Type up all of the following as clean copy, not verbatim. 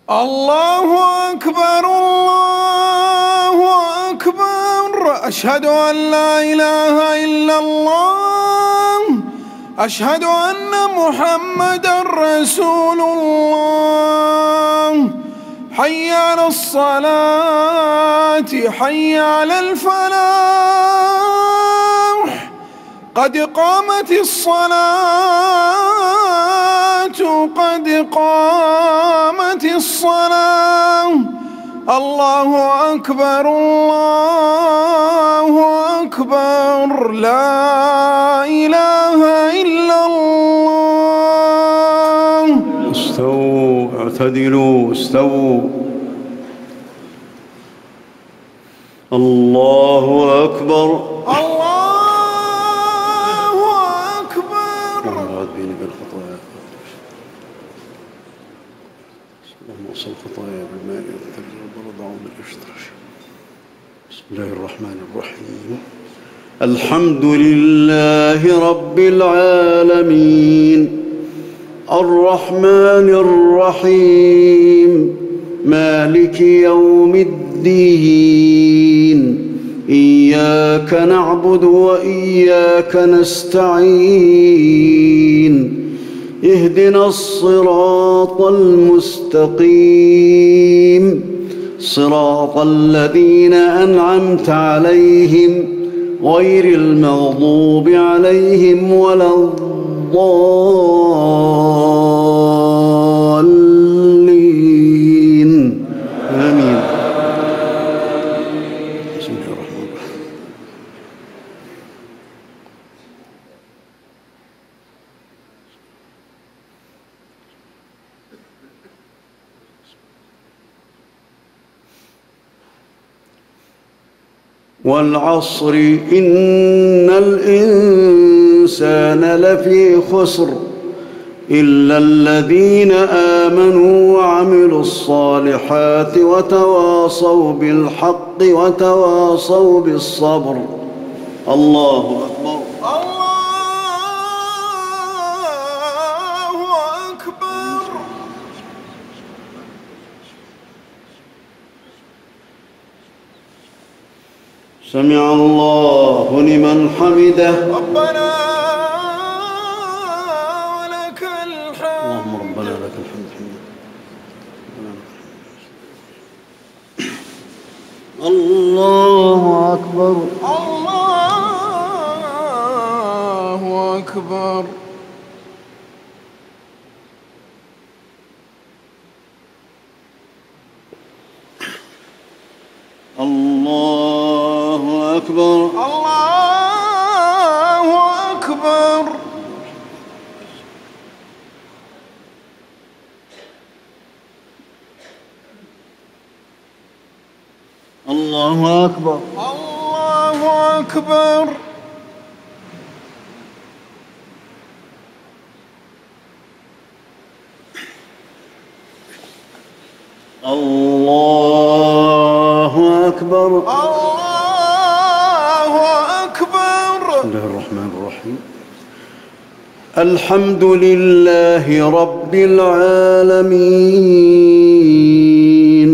الله أكبر الله أكبر. أشهد أن لا إله إلا الله. أشهد أن محمدًا رسول الله. حي على الصلاة حي على الفلاح. قد قامت الصلاة قد قامت الصلاة. الله أكبر الله أكبر. لا إله إلا الله. استووا اعتدلوا استووا. الله أكبر الله أكبر. اللهم بالخطايا اللهم وصل الخطايا بالماء والثلج والبرد وعون القشطة. بسم الله الرحمن الرحيم. الحمد لله رب العالمين الرحمن الرحيم مالك يوم الدين. إياك نعبد وإياك نستعين. اهدنا الصراط المستقيم صراط الذين أنعمت عليهم غير المغضوب عليهم ولا الضالين. آمين. بسم الله الرحمن الرحيم. والعصر إن الإنسان لفي خسر إلا الذين آمنوا وعملوا الصالحات وتواصوا بالحق وتواصوا بالصبر. الله أكبر الله أكبر. سمع الله لمن حمده. ربنا ولك الحمد. اللهم ربنا لك الحمد الله أكبر الله أكبر. الله أكبر الله أكبر. الله أكبر الله أكبر. الله أكبر. الله أكبر. بسم الله الرحمن الرحيم. الحمد لله رب العالمين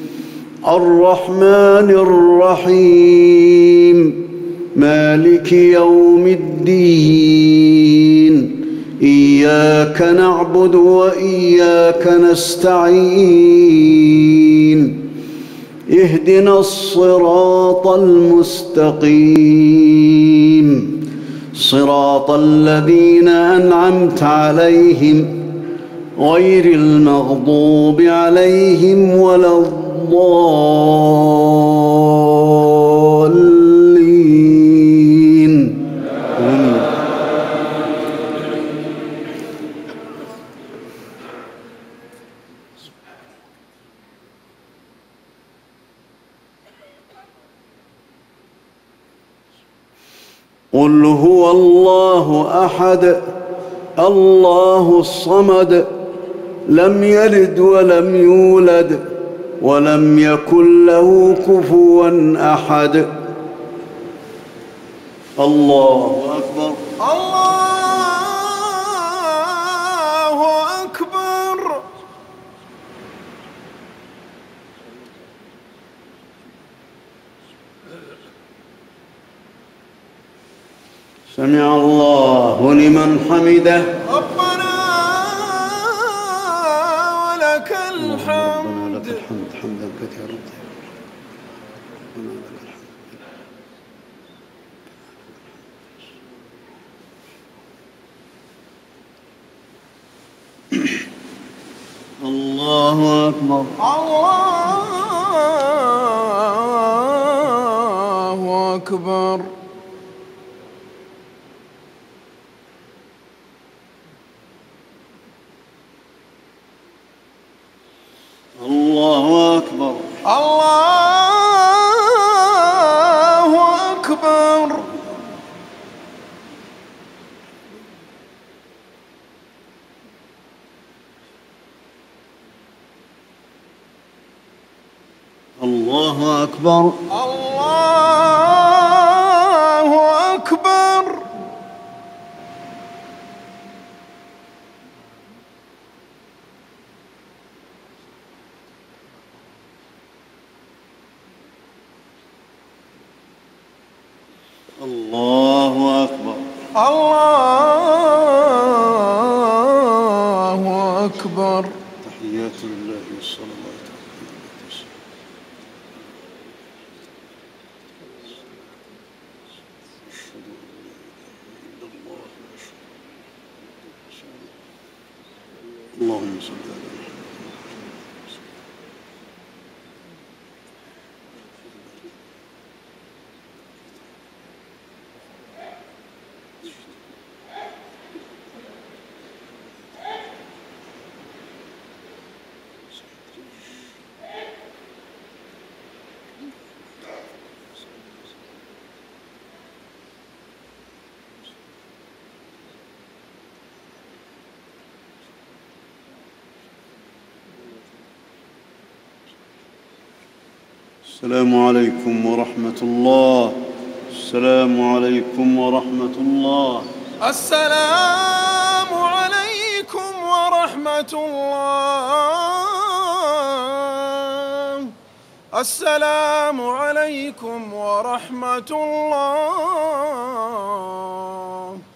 الرحمن الرحيم مالك يوم الدين. إياك نعبد وإياك نستعين. اهدنا الصراط المستقيم صراط الذين أنعمت عليهم غير المغضوب عليهم ولا الضالين. آمين. قل هو الله أحد الله الصمد لم يلد ولم يولد ولم يكن له كفوا أحد. الله أكبر الله أكبر. سمع الله لمن حمده. ربنا ولك ربنا الحمد. لك الحمد حمدا كثيرا ربنا لك الحمد. الله أكبر. الله أكبر. الله أكبر. الله أكبر. الله أكبر. الله أكبر. الله أكبر. الله أكبر. تحيات لله والصلوات. اللهم صل على السلام عليكم ورحمة الله. السلام عليكم ورحمة الله. السلام عليكم ورحمة الله. السلام عليكم ورحمة الله.